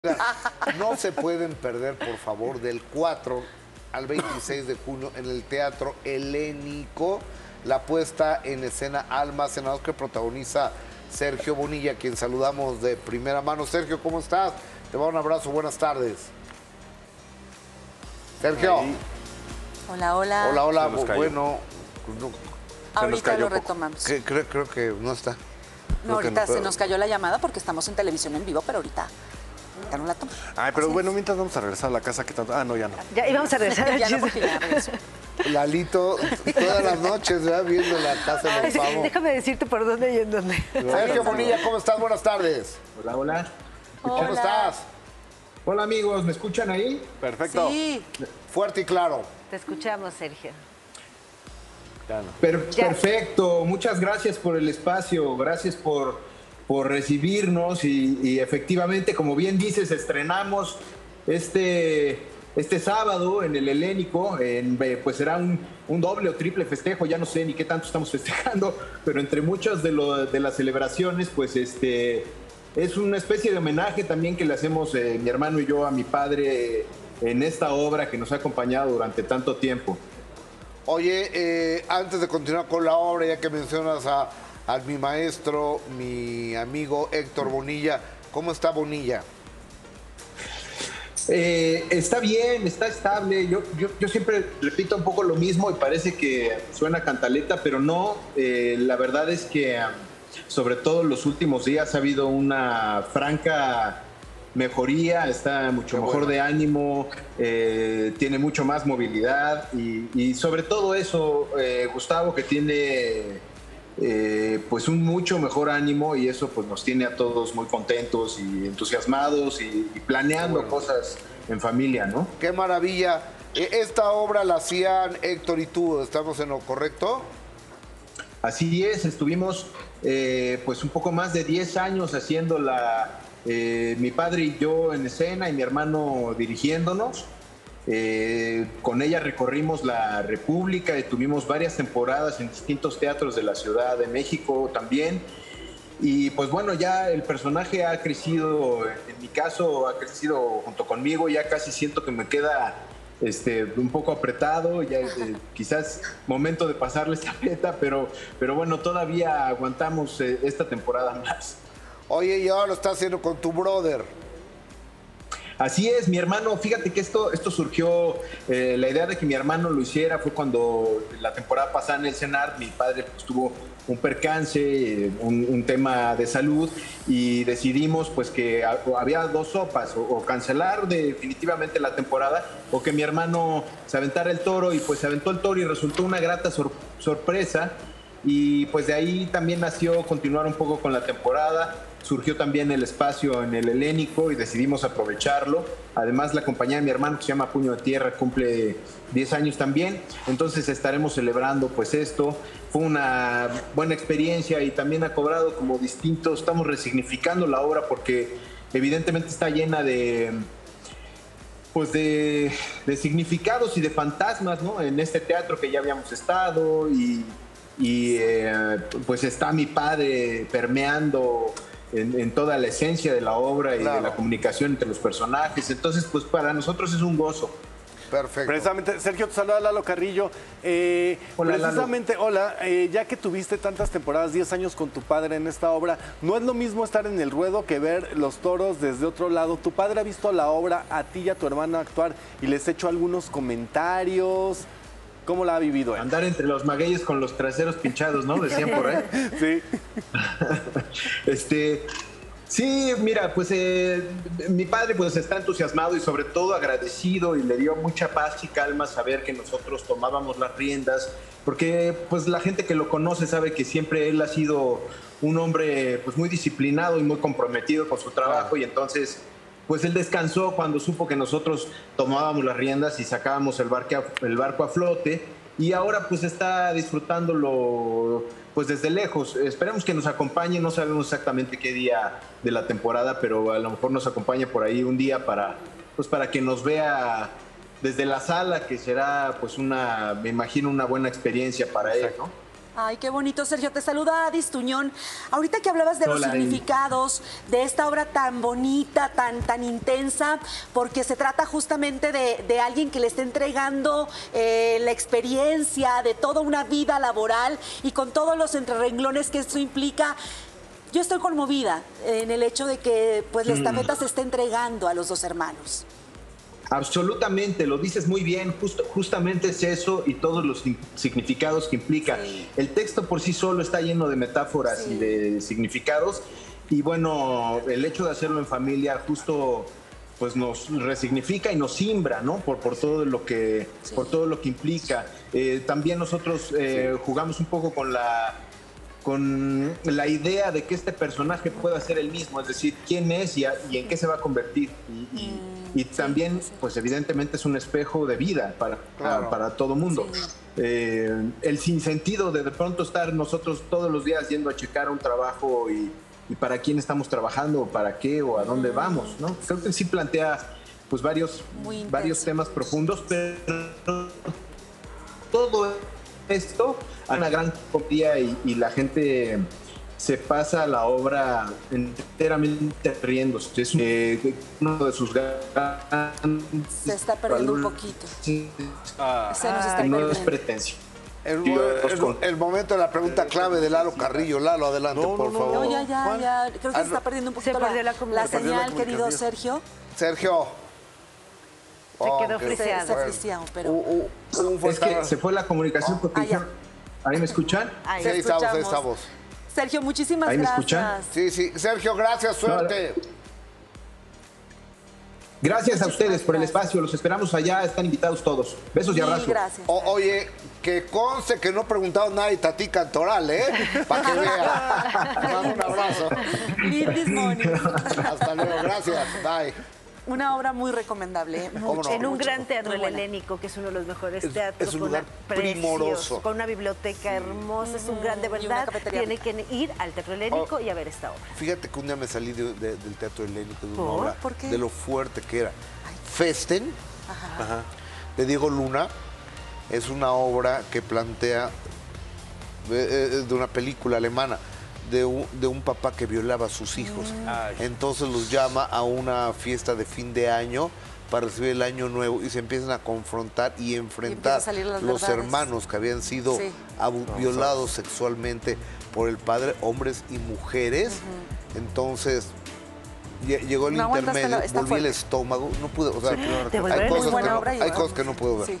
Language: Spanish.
No se pueden perder, por favor, del 4 al 26 de junio en el Teatro Helénico, la puesta en escena Almacenados que protagoniza Sergio Bonilla, a quien saludamos de primera mano. Sergio, ¿cómo estás? Te mando un abrazo, buenas tardes. Sergio. Hola, hola. Hola, hola. Bueno, no, ahorita lo retomamos. Creo que no está. No, ahorita se nos cayó la llamada porque estamos en televisión en vivo, pero ahorita no la tomo. Ay, pero Así bueno, es. mientras vamos a regresar a la casa, ¿qué tanto? Ah, no, ya no. Ya íbamos a regresar al Ya no, chisme. porque ya regresó. Lalito, todas las noches, ¿verdad? Viendo la Casa de los Pavos. Déjame decirte por dónde y en dónde. Sergio Bonilla, ¿cómo estás? Buenas tardes. Hola, hola. ¿Cómo Hola. estás? Hola amigos, ¿me escuchan ahí? Perfecto. Sí, Fuerte y claro. Te escuchamos, Sergio. Ya no. Ya. Perfecto, muchas gracias por el espacio, gracias por recibirnos y efectivamente, como bien dices, estrenamos este sábado en el Helénico, pues será un doble o triple festejo, ya no sé ni qué tanto estamos festejando, pero entre muchas de las celebraciones, pues es una especie de homenaje también que le hacemos mi hermano y yo a mi padre en esta obra que nos ha acompañado durante tanto tiempo. Oye, antes de continuar con la obra, ya que mencionas a mi maestro, mi amigo Héctor Bonilla, ¿cómo está Bonilla? Está bien, está estable. Yo siempre repito un poco lo mismo y parece que suena cantaleta, pero no. La verdad es que sobre todo en los últimos días ha habido una franca mejoría, está mucho mejor de ánimo, tiene mucho más movilidad y sobre todo eso, Gustavo, que tiene pues un mucho mejor ánimo y eso pues nos tiene a todos muy contentos y entusiasmados y planeando cosas en familia, ¿no? ¡Qué maravilla! Esta obra la hacían Héctor y tú, ¿estamos en lo correcto? Así es, estuvimos pues un poco más de 10 años haciéndola, mi padre y yo en escena y mi hermano dirigiéndonos. Con ella recorrimos la República y tuvimos varias temporadas en distintos teatros de la Ciudad de México también. Y pues bueno, ya el personaje ha crecido, en mi caso ha crecido junto conmigo, ya casi siento que me queda un poco apretado, ya quizás momento de pasarle esta estafeta, pero bueno, todavía aguantamos esta temporada más. Oye, y ahora lo estás haciendo con tu brother. Así es, mi hermano, fíjate que esto surgió, la idea de que mi hermano lo hiciera fue cuando la temporada pasada en el CENART, mi padre pues, tuvo un percance, un tema de salud y decidimos pues que había dos sopas, o cancelar definitivamente la temporada o que mi hermano se aventara el toro y pues se aventó el toro y resultó una grata sorpresa. Y pues de ahí también nació continuar un poco con la temporada, surgió también el espacio en el Helénico y decidimos aprovecharlo. Además la compañía de mi hermano que se llama Puño de Tierra cumple 10 años también, entonces estaremos celebrando pues esto. Fue una buena experiencia y también ha cobrado como distinto, estamos resignificando la obra porque evidentemente está llena de pues de significados y de fantasmas, ¿no? En este teatro que ya habíamos estado y pues está mi padre permeando en toda la esencia de la obra y de la comunicación entre los personajes. Entonces, pues para nosotros es un gozo. Perfecto. Precisamente, Sergio, te saluda Lalo Carrillo. Hola, precisamente, Lalo. Hola, ya que tuviste tantas temporadas, 10 años con tu padre en esta obra, ¿no es lo mismo estar en el ruedo que ver los toros desde otro lado? ¿Tu padre ha visto la obra, a ti y a tu hermana actuar y les ha hecho algunos comentarios? ¿Cómo la ha vivido él? Andar entre los magueyes con los traseros pinchados, ¿no? Decían por ahí. Sí. Sí, mira, pues mi padre pues está entusiasmado y sobre todo agradecido y le dio mucha paz y calma saber que nosotros tomábamos las riendas, porque pues la gente que lo conoce sabe que siempre él ha sido un hombre pues muy disciplinado y muy comprometido con su trabajo y entonces pues él descansó cuando supo que nosotros tomábamos las riendas y sacábamos el barco a flote y ahora pues está disfrutándolo pues desde lejos. Esperemos que nos acompañe, no sabemos exactamente qué día de la temporada, pero a lo mejor nos acompañe por ahí un día para que nos vea desde la sala, que será pues me imagino una buena experiencia para él, ¿no? Ay, qué bonito, Sergio. Te saluda Adis Tuñón. Ahorita que hablabas de los Hola, significados de esta obra tan bonita, tan intensa, porque se trata justamente de alguien que le está entregando la experiencia de toda una vida laboral y con todos los entrerenglones que esto implica. Yo estoy conmovida en el hecho de que pues la estafeta se está entregando a los dos hermanos. Absolutamente, lo dices muy bien, justamente es eso y todos los significados que implica. Sí. El texto por sí solo está lleno de metáforas y de significados y bueno, el hecho de hacerlo en familia justo pues nos resignifica y nos simbra, ¿no? Por todo lo que implica. También nosotros jugamos un poco con la idea de que este personaje pueda ser el mismo, es decir, quién es y en qué se va a convertir. Y también, pues evidentemente es un espejo de vida para todo mundo. Sí. El sinsentido de pronto estar nosotros todos los días yendo a checar un trabajo y para quién estamos trabajando, o para qué o a dónde vamos, ¿no? Creo que sí plantea pues varios temas profundos, pero todo esto a una gran copia y la gente se pasa la obra enteramente riéndose. Es uno de sus grandes... Se está perdiendo un poquito. Se nos está no perdiendo. es pretensión. El momento de la pregunta clave de Lalo Carrillo. Lalo, adelante, por favor. No, ya. Creo que se está perdiendo un poquito Se perdió la la comunicación. señal, querido Sergio. Sergio. Se quedó qué friseado. Se friseó, pero... Un Es que se fue la comunicación porque Ah, ya. ¿ahí me escuchan? Ay, Sí, ahí estamos, ahí escuchamos. estamos. Sergio, muchísimas ¿Ahí me gracias. escuchan? Sí, Sergio, gracias, suerte. Gracias a ustedes por el espacio, los esperamos allá, están invitados todos. Besos y Mil abrazos. gracias. Oye, que conste que no he preguntado nada de Tati Cantoral, ¿eh? Para que vea. Te mando un abrazo. Mil dismonios. Hasta luego, gracias. Bye. Una obra muy recomendable. ¿Cómo no? En un mucho, gran teatro, muy el buena. Helénico, que es uno de los mejores Es teatros. un con lugar una primoroso. Con una biblioteca hermosa, es un gran, de Y una verdad. cafetería Tiene que ir al Teatro Helénico y a ver esta obra. Fíjate que un día me salí del Teatro Helénico de una ¿Por? obra ¿Por qué? de lo fuerte que era. Festen, de Diego Luna, es una obra que plantea de una película alemana de un papá que violaba a sus hijos. Entonces los llama a una fiesta de fin de año para recibir el año nuevo y se empiezan a confrontar y enfrentar a salir las los verdades. hermanos que habían sido Sí. violados sexualmente por el padre, hombres y mujeres. Entonces llegó el No aguantaste intermedio, está volví el fuerte. estómago, no pude, o sea, Te volveré hay muy cosas, buena que no, obra y hay bueno, cosas que no puedo ver. sí.